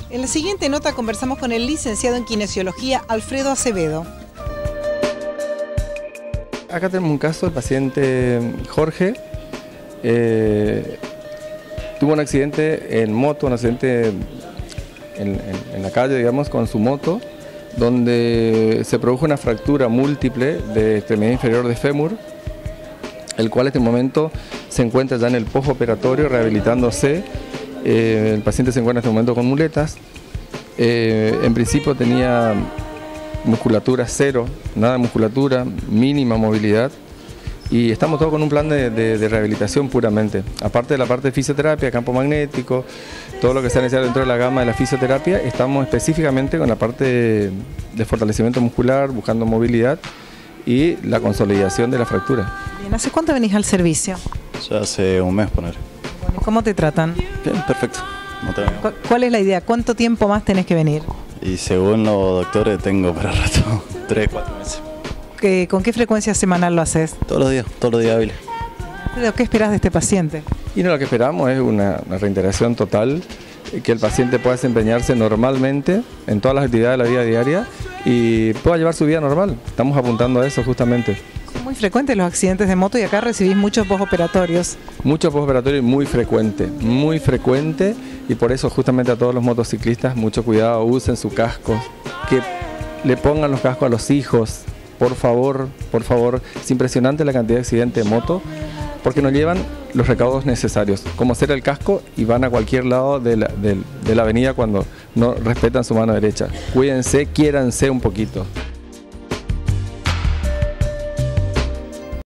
En la siguiente nota conversamos con el licenciado en Kinesiología Alfredo Acevedo. Acá tenemos un caso, el paciente Jorge tuvo un accidente en moto, un accidente en la calle, digamos, con su moto, donde se produjo una fractura múltiple de extremidad inferior de fémur, el cual en este momento se encuentra ya en el postoperatorio rehabilitándose. El paciente se encuentra en este momento con muletas. En principio tenía musculatura cero, nada de musculatura, mínima movilidad, y estamos todos con un plan de rehabilitación puramente. Aparte de la parte de fisioterapia, campo magnético, todo lo que sea necesario dentro de la gama de la fisioterapia, estamos específicamente con la parte de fortalecimiento muscular, buscando movilidad y la consolidación de la fractura. Bien, ¿hace cuánto venís al servicio? Ya hace un mes, poner. Bueno, ¿cómo te tratan? Bien, perfecto. No tengo... ¿Cuál es la idea? ¿Cuánto tiempo más tenés que venir? Y según los doctores tengo para rato, 3, 4 meses. ¿Con qué frecuencia semanal lo haces? Todos los días hábiles. ¿Qué esperás de este paciente? Y no, lo que esperamos es una reintegración total, que el paciente pueda desempeñarse normalmente en todas las actividades de la vida diaria y pueda llevar su vida normal. Estamos apuntando a eso justamente. Son muy frecuentes los accidentes de moto y acá recibís muchos postoperatorios. Muchos postoperatorios, muy frecuente, y por eso justamente a todos los motociclistas, mucho cuidado, usen su casco, que le pongan los cascos a los hijos, por favor, es impresionante la cantidad de accidentes de moto, porque no llevan los recaudos necesarios, como hacer el casco y van a cualquier lado de la avenida cuando no respetan su mano derecha. Cuídense, quiéranse un poquito.